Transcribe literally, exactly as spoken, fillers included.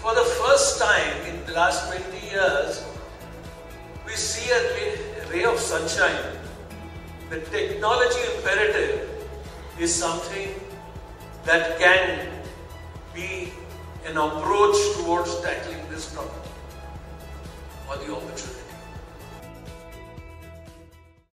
For the first time in the last twenty years, we see a ray, a ray of sunshine. The technology imperative is something that can be an approach towards tackling this problem or the opportunity.